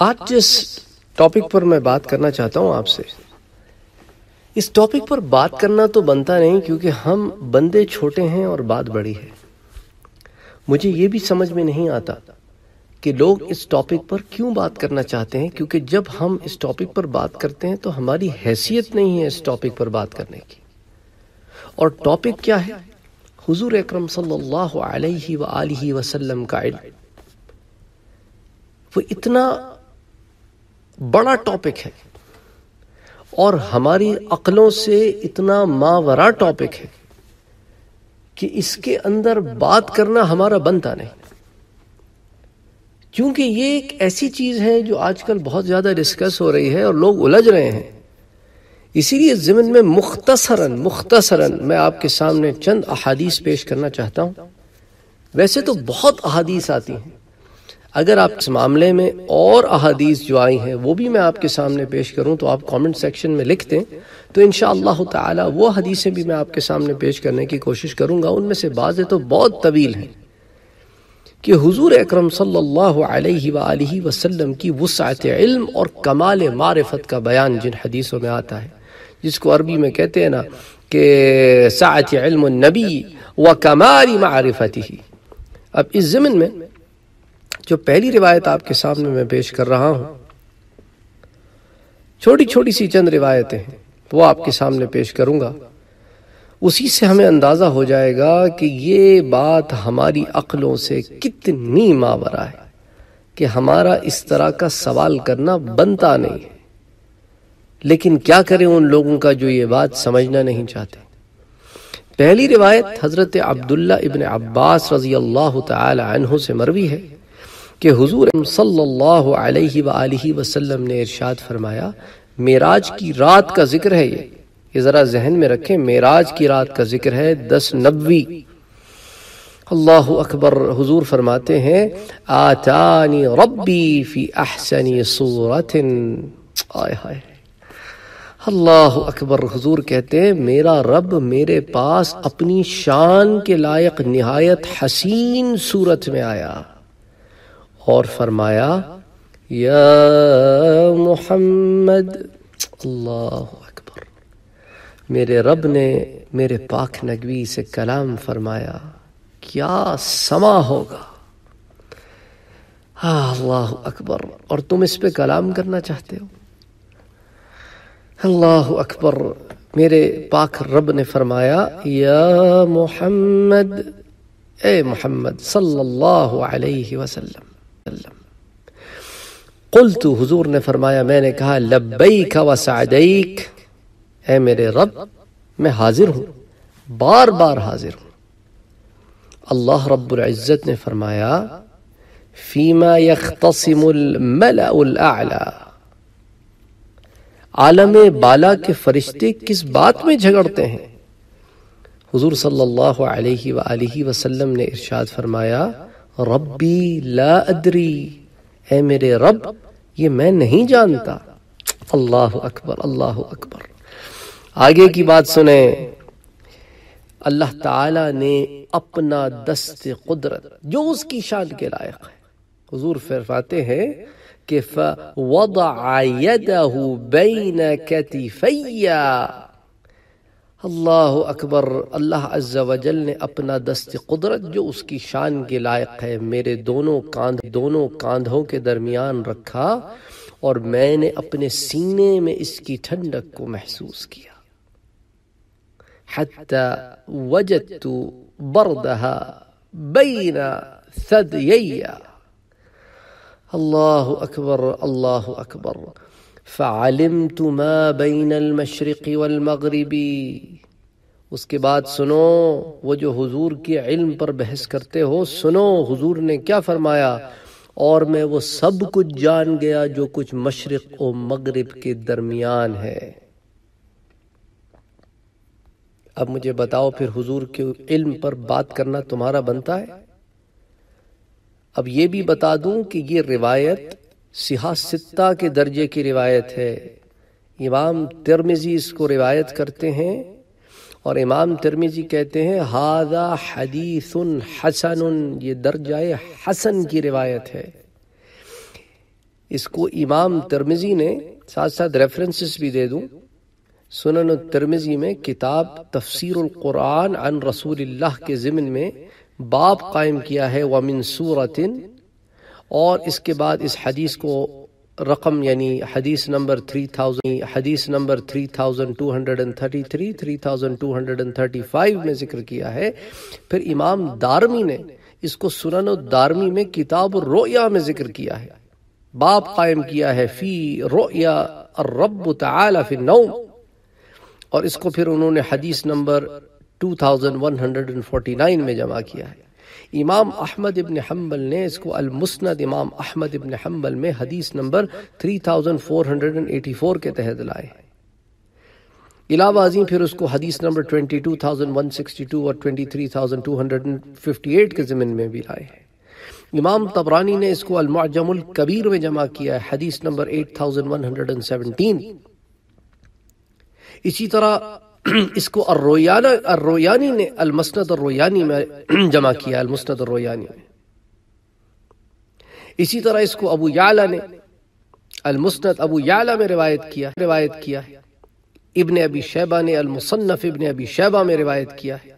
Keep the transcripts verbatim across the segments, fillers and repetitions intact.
آج جس ٹاپک پر میں بات کرنا چاہتا ہوں آپ سے، اس ٹاپک پر بات کرنا تو بنتا نہیں کیونکہ ہم بندے چھوٹے ہیں اور بات بڑی ہے۔ مجھے یہ بھی سمجھ میں نہیں آتا کہ لوگ اس ٹاپک پر کیوں بات کرنا چاہتے ہیں، کیونکہ جب ہم اس ٹاپک پر بات کرتے ہیں تو ہماری حیثیت نہیں ہے اس ٹاپک پر بات کرنے کی۔ اور ٹاپک کیا ہے؟ حضور اکرم صلی اللہ علیہ وآلہ وسلم کا علم۔ وہ اتنا بڑا ٹاپک ہے اور ہماری عقلوں سے اتنا ماورا ٹاپک ہے کہ اس کے اندر بات کرنا ہمارا بنتا نہیں، کیونکہ یہ ایک ایسی چیز ہے جو آج کل بہت زیادہ ڈسکس ہو رہی ہے اور لوگ الجھ رہے ہیں۔ اسی لیے ضمن میں مختصراً مختصراً میں آپ کے سامنے چند احادیث پیش کرنا چاہتا ہوں۔ ویسے تو بہت احادیث آتی ہیں، اگر آپ اس معاملے میں اور احادیث جو آئی ہیں وہ بھی میں آپ کے سامنے پیش کروں تو آپ کامنٹ سیکشن میں لکھ دیں، تو انشاءاللہ تعالی وہ حدیثیں بھی میں آپ کے سامنے پیش کرنے کی کوشش کروں گا۔ ان میں سے بعض تو بہت طویل ہیں کہ حضور اکرم صلی اللہ علیہ وآلہ وسلم کی وسعت علم اور کمال معرفت کا بیان جن حدیثوں میں آتا ہے، جس کو عربی میں کہتے ہیں نا کہ سعت علم النبی وکمال معرفتہ۔ اب اس ضمن میں جو پہلی روایت آپ کے سامنے میں پیش کر رہا ہوں، چھوٹی چھوٹی سی چند روایتیں ہیں، وہ آپ کے سامنے پیش کروں گا۔ اسی سے ہمیں اندازہ ہو جائے گا کہ یہ بات ہماری عقلوں سے کتنی ماورا ہے کہ ہمارا اس طرح کا سوال کرنا بنتا نہیں ہے۔ لیکن کیا کریں ان لوگوں کا جو یہ بات سمجھنا نہیں چاہتے۔ پہلی روایت حضرت عبداللہ ابن عباس رضی اللہ تعالی عنہ سے مروی ہے کہ حضور صلی اللہ علیہ وآلہ وسلم نے ارشاد فرمایا، معراج کی رات کا ذکر ہے، یہ یہ ذرا ذہن میں رکھیں، معراج کی رات کا ذکر ہے، دس نبوی۔ اللہ اکبر۔ حضور فرماتے ہیں، آتانی ربی فی احسن صورت۔ آئے ہائے، اللہ اکبر۔ حضور کہتے ہیں میرا رب میرے پاس اپنی شان کے لائق نہایت حسین صورت میں آیا اور فرمایا، یا محمد۔ اللہ اکبر۔ میرے رب نے میرے پاک نبی سے کلام فرمایا، کیا سما ہوگا۔ اللہ اکبر۔ اور تم اس پہ کلام کرنا چاہتے ہو؟ اللہ اکبر۔ میرے پاک رب نے فرمایا، یا محمد، اے محمد صلی اللہ علیہ وسلم۔ قلت، حضور نے فرمایا، میں نے کہا، لبیک و سعدیک، اے میرے رب میں حاضر ہوں، بار بار حاضر ہوں۔ اللہ رب العزت نے فرمایا، فیما یختصم الملأ الاعلی، عالم بالا کے فرشتے کس بات میں جھگڑتے ہیں؟ حضور صلی اللہ علیہ وآلہ وسلم نے ارشاد فرمایا، ربی لا ادری، اے میرے رب یہ میں نہیں جانتا۔ اللہ اکبر، اللہ اکبر۔ آگے کی بات سنیں، اللہ تعالی نے اپنا دست قدرت جو اس کی شان کے لائق ہے، حضور فرماتے ہیں کہ فَوَضَعَ يَدَهُ بَيْنَ كَتِفَيَّ۔ اللہ اکبر۔ اللہ عز و جل نے اپنا دست قدرت جو اس کی شان کے لائق ہے میرے دونوں کاندھ دونوں کاندھوں کے درمیان رکھا اور میں نے اپنے سینے میں اس کی ٹھنڈک کو محسوس کیا، حتی وجدت بردہا بین ثدیی۔ اللہ اکبر، اللہ اکبر۔ فعلمت ما بین المشرق والمغرب۔ اس کے بعد سنو، وہ جو حضور کے علم پر بحث کرتے ہو، سنو حضور نے کیا فرمایا، اور میں وہ سب کچھ جان گیا جو کچھ مشرق و مغرب کے درمیان ہے۔ اب مجھے بتاؤ پھر حضور کے علم پر بات کرنا تمہارا بنتا ہے؟ اب یہ بھی بتا دوں کہ یہ روایت صحاح ستہ کے درجے کی روایت ہے۔ امام ترمذی اس کو روایت کرتے ہیں اور امام ترمذی کہتے ہیں ھذا حدیث حسن، یہ درجہ حسن کی روایت ہے۔ اس کو امام ترمذی نے ساتھ ساتھ ریفرنسز بھی دے دوں، سنن الترمذی میں کتاب تفسیر القرآن عن رسول اللہ کے ضمن میں باب قائم کیا ہے وَمِن سورة، اور اس کے بعد اس حدیث کو رقم یعنی حدیث نمبر تھری تھاؤزینڈ حدیث number three thousand two hundred and thirty three three thousand two hundred and thirty five میں ذکر کیا ہے۔ پھر امام دارمی نے اس کو سنن الدارمی میں کتاب الرؤیا میں ذکر کیا ہے، باب قائم کیا ہے فی رؤیا الرب تعالی فی النوم، اور اس کو پھر انہوں نے حدیث number two thousand one hundred and forty nine میں جمع کیا ہے۔ امام احمد ابن حنبل نے اس کو المسند امام احمد ابن حنبل میں حدیث number three thousand four hundred and eighty four کے تحت لائے ہیں۔ علاوہ ازیں پھر اس کو حدیث number twenty two thousand one sixty two اور twenty three thousand two hundred and fifty eight کے ضمن میں بھی لائے ہیں۔ امام طبرانی نے اس کو المعجم الکبیر میں جمع کیا ہے، حدیث number eight thousand one hundred and seventeen. اسی طرح اس کو الرویانہ الرویانی نے المسند الرویانی میں جمع کیا، المسند الرویانی میں۔ اسی طرح اس کو ابو یعلا نے المسند ابو یعلا میں روایت کیا روایت کیا ہے۔ ابن ابی شیبہ نے المصنف ابن ابی شیبہ میں روایت کیا ہے۔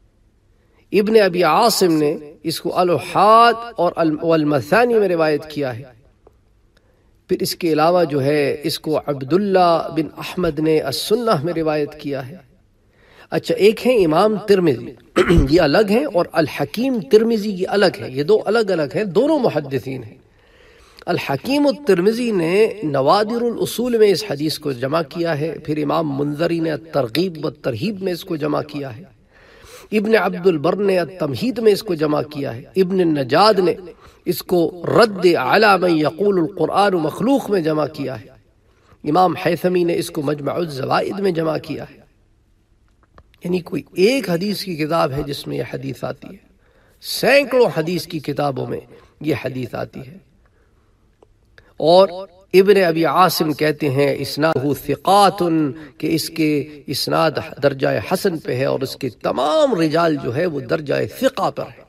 ابن ابی عاصم نے اس کو الاحاد اور المثانی میں روایت کیا ہے۔ پھر اس کے علاوہ جو ہے اس کو عبداللہ بن احمد نے السنہ میں روایت کیا ہے۔ اچھا، ایک ہے امام ترمذی، یہ الگ ہیں، اور الحکیم ترمذی یہ الگ ہے، یہ دو الگ الگ ہیں، دونوں محدثین ہیں۔ الحکیم الترمذی نے نوادر الاصول میں اس حدیث کو جمع کیا ہے، پھر امام منذری نے الترغیب والترہیب میں اس کو جمع کیا ہے، ابن عبد البر نے التمہید میں اس کو جمع کیا ہے، ابن النجاد نے اس کو رد علی من یقول القرآن مخلوق میں جمع کیا ہے، امام حیثمی نے اس کو مجمع الزوائد میں جمع کیا ہے۔ یعنی کوئی ایک حدیث کی کتاب ہے جس میں یہ حدیث آتی ہے، سینکڑوں حدیث کی کتابوں میں یہ حدیث آتی ہے۔ اور ابن ابی عاصم کہتے ہیں اسنادہ ثقات، کہ اس کے اسناد درجہ حسن پہ ہے، اور اس کے تمام رجال جو ہے وہ درجہ ثقہ پر ہے۔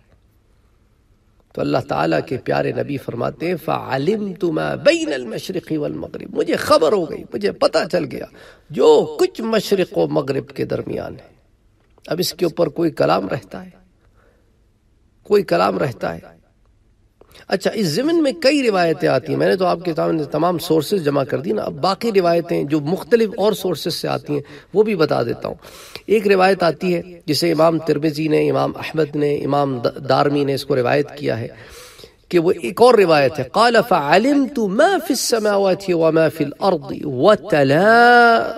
تو اللہ تعالیٰ کے پیارے نبی فرماتے ہیں فَعَلِمْتُ مَا بَيْنَ الْمَشْرِقِ وَالْمَغْرِبِ، مجھے خبر ہو گئی، مجھے پتہ چل گیا جو کچھ مشرق و مغرب کے درمیان ہے۔ اب اس کے اوپر کوئی کلام رہتا ہے، کوئی کلام رہتا ہے۔ اچھا، اس ضمن میں کئی روایتیں آتی ہیں، میں نے تو آپ کے سامنے تمام سورسز جمع کر دی نا، اب باقی روایتیں جو مختلف اور سورسز سے آتی ہیں وہ بھی بتا دیتا ہوں۔ ایک روایت آتی ہے جسے امام ترمذی نے، امام احمد نے، امام دارمی نے اس کو روایت کیا ہے، کہ وہ ایک اور روایت ہے، قال فعلمت ما فی السماوات وما فی الارض وتلا،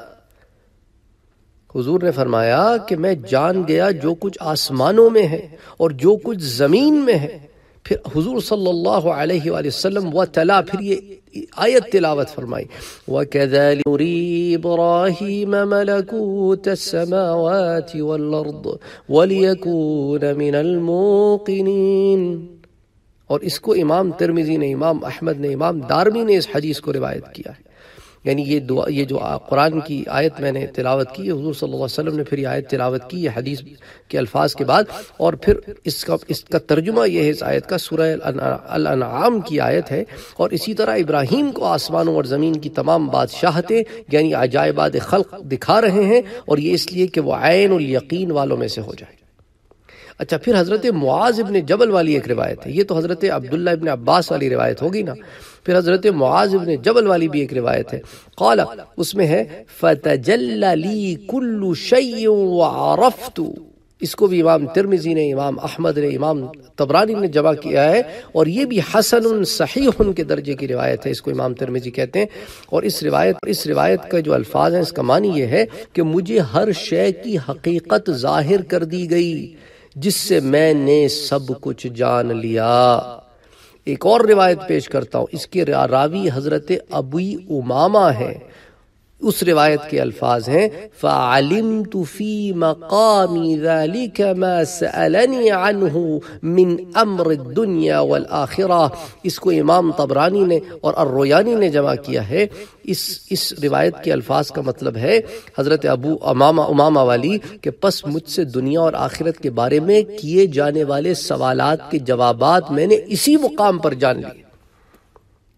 حضور نے فرمایا کہ میں جان گیا جو کچھ آسمانوں میں ہے اور جو کچھ زمین میں ہے۔ پھر حضور صلی اللہ علیہ وآلہ وسلم و تلا، پھر یہ آیت تلاوت فرمائی، وَكَذَلِكَ نُرِي إِبْرَاهِيمَ مَلَكُوتَ السَّمَاوَاتِ وَالْأَرْضِ وَلِيَكُونَ مِنَ الْمُوقِنِينَ۔ اور اس کو امام ترمذی نے، امام احمد نے، امام دارمی نے اس حدیث کو روایت کیا ہے۔ یعنی یہ دعا، یہ جو قرآن کی آیت میں نے تلاوت کی، حضور صلی اللہ علیہ وسلم نے پھر یہ آیت تلاوت کی یہ حدیث کے الفاظ کے بعد، اور پھر اس کا اس کا ترجمہ یہ ہے اس آیت کا، سورہ الانعام کی آیت ہے۔ اور اسی طرح ابراہیم کو آسمانوں اور زمین کی تمام بادشاہتیں یعنی عجائبات خلق دکھا رہے ہیں، اور یہ اس لیے کہ وہ عین الیقین والوں میں سے ہو جائے۔ اچھا، پھر حضرت معاذ ابن جبل والی ایک روایت ہے، یہ تو حضرت عبداللہ ابن عباس والی روایت ہوگی نا، پھر حضرت معاذ ابن جبل والی بھی ایک روایت ہے، قال، اس میں ہے فَتَجَلَّ لِي كُلُّ شَيْءٍ وَعَرَفْتُ، اس کو بھی امام ترمذی نے، امام احمد نے، امام طبرانی نے جمع کیا ہے، اور یہ بھی حسن صحیح کے درجے کی روایت ہے، اس کو امام ترمذی کہتے ہیں۔ اور اس روایت اس روایت کا جو الفاظ ہیں اس کا معنی یہ ہے کہ مجھے ہر شے کی حقیقت ظاہر کر دی گئی جس سے میں نے سب کچھ جان لیا۔ ایک اور روایت پیش کرتا ہوں، اس کے راوی حضرت ابو امامہ ہیں، اس روایت کے الفاظ ہیں فَعَلِمْتُ فِي مَقَامِ ذَلِكَ مَا سَأَلَنِي عَنْهُ مِنْ أَمْرِ الدُّنْيَا وَالْآخِرَةِ، اس کو امام طبرانی نے اور الرویانی نے جمع کیا ہے۔ اس اس روایت کے الفاظ کا مطلب ہے حضرت ابو امامہ امامہ والی کہ پس مجھ سے دنیا اور آخرت کے بارے میں کیے جانے والے سوالات کے جوابات میں نے اسی مقام پر جان لیے۔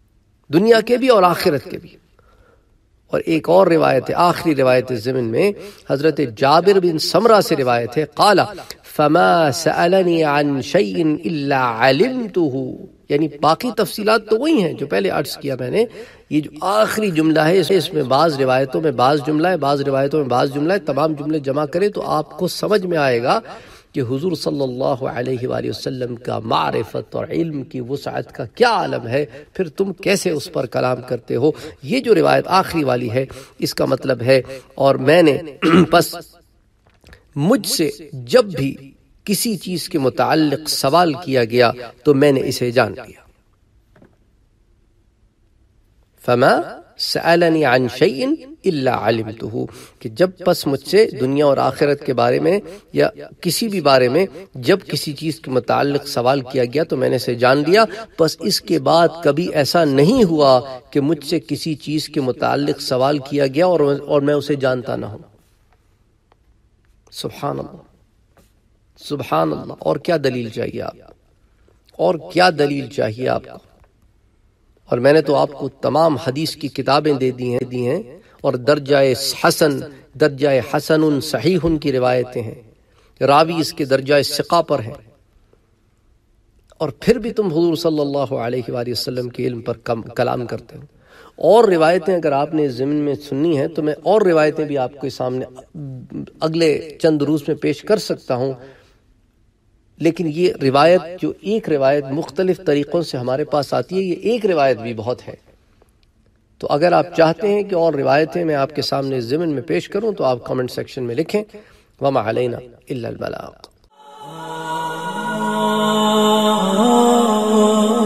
دنیا کے بھی اور آخرت کے بھی۔ اور ایک اور روایت ہے، آخری روایت ضمن میں حضرت جابر بن سمرہ سے روایت ہے، قال فما سألنی عن شیء الا علمته، یعنی باقی تفصیلات تو وہی ہیں جو پہلے عرض کیا میں نے، یہ جو آخری جملہ ہے اس میں بعض روایتوں میں بعض جملہ ہے، بعض روایتوں میں بعض جملہ ہے، تمام جملے جمع کریں تو آپ کو سمجھ میں آئے گا کہ حضور صلی اللہ علیہ وآلہ وسلم کا معرفت اور علم کی وسعت کا کیا عالم ہے، پھر تم کیسے اس پر کلام کرتے ہو۔ یہ جو روایت آخری والی ہے اس کا مطلب ہے، اور میں نے پس مجھ سے جب بھی کسی چیز کے متعلق سوال کیا گیا تو میں نے اسے جان لیا۔ فما سألنی عن شیء الا علمته، کہ جب پس مجھ سے دنیا اور آخرت کے بارے میں یا کسی بھی بارے میں جب کسی چیز کے متعلق سوال کیا گیا تو میں نے اسے جان لیا، پس اس کے بعد کبھی ایسا نہیں ہوا کہ مجھ سے کسی چیز کے متعلق سوال کیا گیا اور اور میں اسے جانتا نہ ہوں۔ سبحان اللہ، سبحان اللہ۔ اور کیا دلیل چاہیے آپ اور کیا دلیل چاہیے آپ کو؟ اور میں نے تو آپ کو تمام حدیث کی کتابیں دے دی ہیں دی ہیں اور درجہ حسن درجہ حسن صحیح کی روایتیں ہیں، راوی اس کے درجہ ثقہ پر ہیں، اور پھر بھی تم حضور صلی اللہ علیہ وآلہ وسلم کے علم پر کلام کرتے ہو۔ اور روایتیں اگر آپ نے ضمن میں سننی ہیں تو میں اور روایتیں بھی آپ کے سامنے اگلے چند دروس میں پیش کر سکتا ہوں، لیکن یہ روایت جو ایک روایت مختلف طریقوں سے ہمارے پاس آتی ہے، یہ ایک روایت بھی بہت ہے۔ تو اگر آپ چاہتے ہیں کہ اور روایتیں میں آپ کے سامنے ضمن میں پیش کروں تو آپ کامنٹ سیکشن میں لکھیں۔ وما علینا الا البلاغ۔